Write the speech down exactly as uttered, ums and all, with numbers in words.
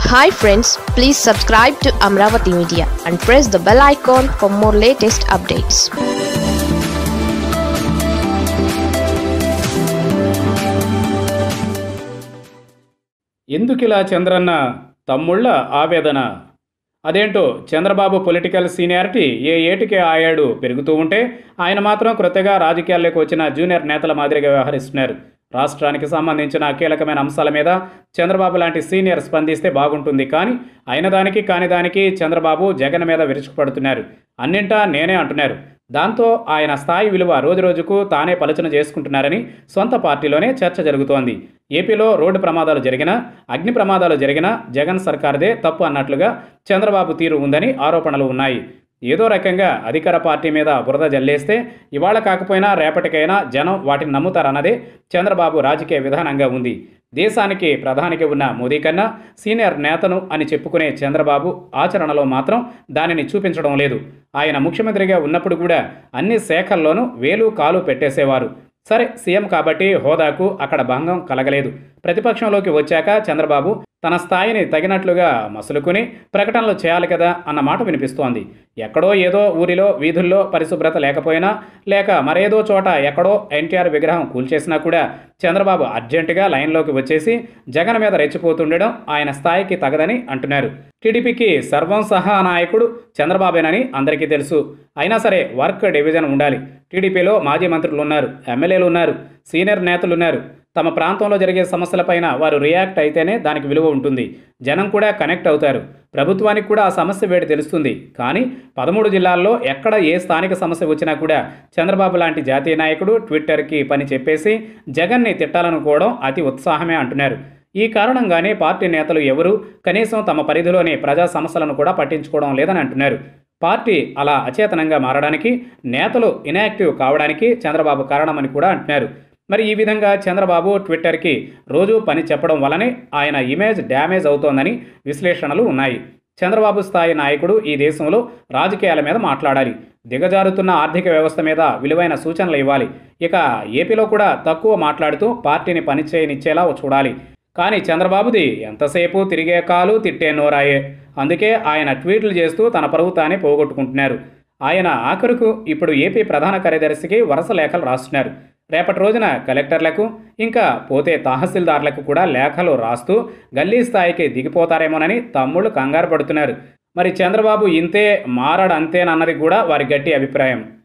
Hi friends, please subscribe to Amaravathi Media and press the bell icon for more latest updates. ఎందుకిలా చంద్రన్న తమ్ముళ్ళ ఆవేదన? అదేంటో Chandrababu political seniority ఏ ఏటికే ఆ ఏడు పెరుగుతూ ఉంటే ఆయన మాత్రం క్రొత్తగా రాజకీయాల్లోకి వచ్చిన జూనియర్ నేతల మాదిరిగా వ్యవహరిస్తున్నారు. రాష్ట్రానికి సంబంధించిన కీలకమైన అంశాల మీద చంద్రబాబు లాంటి సీనియర్ స్పందిస్తే బాగుంటుంది, కానీ అయిన దానికి కాని దానికి చంద్రబాబు జగన్ మీద విరుచుకుపడుతున్నారు. అన్నింటా నేనే అంటున్నారు. దాంతో ఆయన స్థాయి విలువ రోజురోజుకు తానే పలుచన చేసుకుంటున్నారని సొంత పార్టీలోనే చర్చ జరుగుతోంది. ఏపీలో రోడ్డు ప్రమాదాలు జరిగినా, అగ్ని ప్రమాదాలు జరిగినా జగన్ సర్కార్దే తప్పు అన్నట్లుగా చంద్రబాబు తీరు ఉందని ఆరోపణలు ఉన్నాయి. ఏదో రకంగా అధికార పార్టీ మీద బురద జల్లేస్తే ఇవాళ కాకపోయినా రేపటికైనా జనం వాటిని నమ్ముతారన్నదే చంద్రబాబు రాజకీయ విధానంగా ఉంది. దేశానికి ప్రధానికి ఉన్న మోదీ కన్నా సీనియర్ నేతను అని చెప్పుకునే చంద్రబాబు ఆచరణలో మాత్రం దానిని చూపించడం లేదు. ఆయన ముఖ్యమంత్రిగా ఉన్నప్పుడు కూడా అన్ని శాఖల్లోనూ వేలు కాలు పెట్టేసేవారు. సరే, సీఎం కాబట్టి హోదాకు అక్కడ భంగం కలగలేదు. ప్రతిపక్షంలోకి వచ్చాక చంద్రబాబు తన స్థాయిని తగినట్లుగా మసులుకుని ప్రకటనలు చేయాలి కదా అన్న మాట వినిపిస్తోంది. ఎక్కడో ఏదో ఊరిలో వీధుల్లో పరిశుభ్రత లేకపోయినా, లేక మరేదో చోట ఎక్కడో ఎన్టీఆర్ విగ్రహం కూల్చేసినా కూడా చంద్రబాబు అర్జెంటుగా లైన్లోకి వచ్చేసి జగన్ మీద రెచ్చిపోతుండడం ఆయన స్థాయికి తగదని అంటున్నారు. టీడీపీకి సర్వం సహా నాయకుడు చంద్రబాబేనని అందరికీ తెలుసు. అయినా సరే వర్క్ డివిజన్ ఉండాలి. టీడీపీలో మాజీ మంత్రులు ఉన్నారు, ఎమ్మెల్యేలు ఉన్నారు, సీనియర్ నేతలు ఉన్నారు. తమ ప్రాంతంలో జరిగే సమస్యలపైన వారు రియాక్ట్ అయితేనే దానికి విలువ ఉంటుంది. జనం కూడా కనెక్ట్ అవుతారు. ప్రభుత్వానికి కూడా ఆ సమస్య వేడి తెలుస్తుంది. కానీ పదమూడు జిల్లాల్లో ఎక్కడ ఏ స్థానిక సమస్య వచ్చినా కూడా చంద్రబాబు లాంటి జాతీయ నాయకుడు ట్విట్టర్కి పని చెప్పేసి జగన్ని తిట్టాలనుకోవడం అతి ఉత్సాహమే అంటున్నారు. ఈ కారణంగానే పార్టీ నేతలు ఎవరూ కనీసం తమ పరిధిలోని ప్రజా సమస్యలను కూడా పట్టించుకోవడం లేదని అంటున్నారు. పార్టీ అలా అచేతనంగా మారడానికి, నేతలు ఇన్యాక్టివ్ కావడానికి చంద్రబాబు కారణమని కూడా అంటున్నారు. మరి ఈ విధంగా చంద్రబాబు ట్విట్టర్కి రోజు పని చెప్పడం వల్లనే ఆయన ఇమేజ్ డ్యామేజ్ అవుతోందని విశ్లేషణలు ఉన్నాయి. చంద్రబాబు స్థాయి నాయకుడు ఈ దేశంలో రాజకీయాల మీద మాట్లాడాలి. దిగజారుతున్న ఆర్థిక వ్యవస్థ మీద విలువైన సూచనలు ఇవ్వాలి. ఇక ఏపీలో కూడా తక్కువ మాట్లాడుతూ పార్టీని పనిచేయనిచ్చేలా చూడాలి. కానీ చంద్రబాబుది ఎంతసేపు తిరిగే కాలు తిట్టే నోరాయే. అందుకే ఆయన ట్వీట్లు చేస్తూ తన పరువు తానే పోగొట్టుకుంటున్నారు. ఆయన ఆఖరుకు ఇప్పుడు ఏపీ ప్రధాన కార్యదర్శికి వరుస లేఖలు రాస్తున్నారు. రేపటి రోజున కలెక్టర్లకు, ఇంకా పోతే తహసీల్దార్లకు కూడా లేఖలు రాస్తూ గల్లీ స్థాయికి దిగిపోతారేమోనని తమ్ముళ్ళు కంగారు పడుతున్నారు. మరి చంద్రబాబు ఇంతే మారడంతేనన్నది కూడా వారి గట్టి అభిప్రాయం.